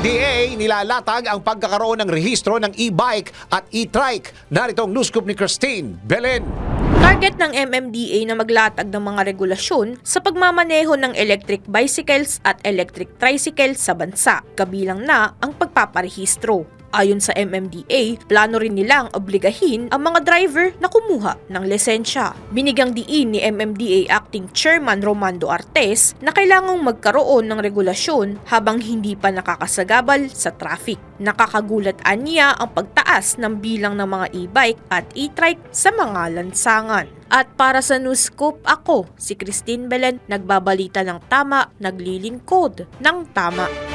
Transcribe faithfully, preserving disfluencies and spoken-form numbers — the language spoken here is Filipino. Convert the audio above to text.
D A nilalatag ang pagkakaroon ng rehistro ng e-bike at e-trike. Narito ang news scoop ni Christine Belen. Target ng M M D A na maglatag ng mga regulasyon sa pagmamaneho ng electric bicycles at electric tricycles sa bansa, kabilang na ang pagpaparehistro. Ayon sa M M D A, plano rin nilang obligahin ang mga driver na kumuha ng lisensya. Binigyang diin ni M M D A Acting Chairman Romando Artes na kailangang magkaroon ng regulasyon habang hindi pa nakakasagabal sa traffic. Nakakagulat aniya ang pagtaas ng bilang ng mga e-bike at e-trike sa mga lansangan. At para sa News Scoop, ako, si Christine Belen, nagbabalita ng tama, naglilingkod ng tama.